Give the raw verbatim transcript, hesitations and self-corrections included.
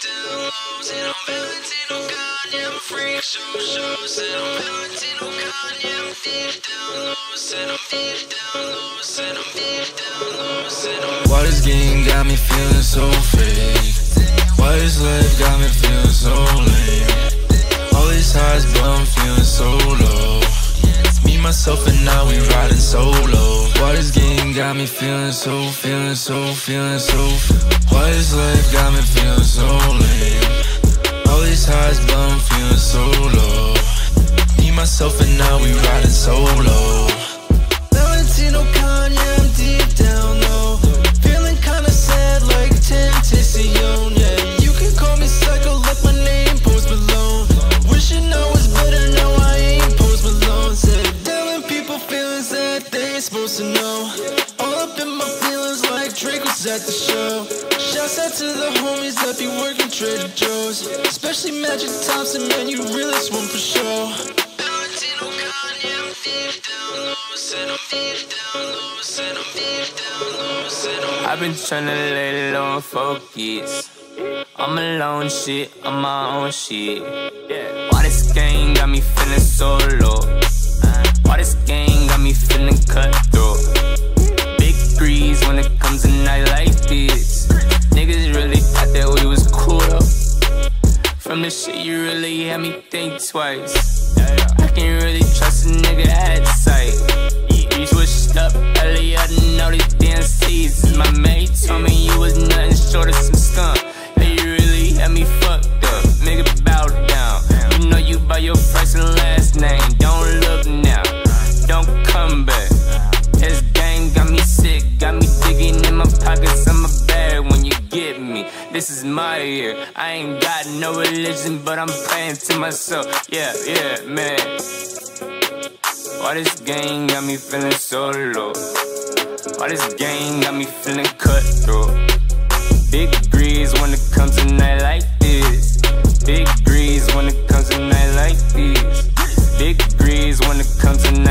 down low. Said I'm Valentino God, yeah, I'm a freak show, show. Said I'm Valentino God, yeah, I'm deep down low. Said I'm deep down low. Said I'm deep down low. Said I'm. Why this game got me feeling so fake? Why this life got me feeling so lame? All these highs, but I'm feeling so low. Me, myself, and now we riding solo. Why this game got me feeling so, feeling so, feeling so. Why this life got me feeling so lame? All these highs, but I'm feeling so low. Me, myself, and now we riding solo. Valentino Con, yeah, I'm deep down low. Feeling kinda sad like Tentacion, yeah. You can call me psycho like my name, Post Malone. Wishing I was better, now I ain't Post Malone. Said telling people feelings that they ain't supposed to know. All up in my feelings like Drake was at the show. Shouts out to the homies that be working Trader Joe's, especially Magic Thompson, man, you really swim for sure. Valentino God, yeah, I'm deep down low. Said I'm deep down low. Said I'm deep down low. Said I'm. I've been tryna lay low and focus. I'm alone, shit, I'm my own shit. Yeah. Why this gang got me feeling so low? Why this gang got me feeling cutthroat? Big breeze when it comes to night like this. Niggas really thought that we was cool though. From the shit you really had me think twice. I can't really trust a nigga at sight. You switched up earlier to know these damn seasons. My mate told me you was nothing short of some skunk. Hey, you really had me fucked up. Nigga, bow down. You know you by your first and last name. Don't look now, don't come back. This gang got me sick, got me digging in my pockets. I'm a bag when you get me. This is my year. I ain't got no religion, but I'm praying to myself. Yeah, yeah, man. Why this gang got me feeling so low? Why this gang got me feeling cutthroat? Big breeze when it comes to night like this. Big breeze when it comes to night like this. Big breeze when it comes to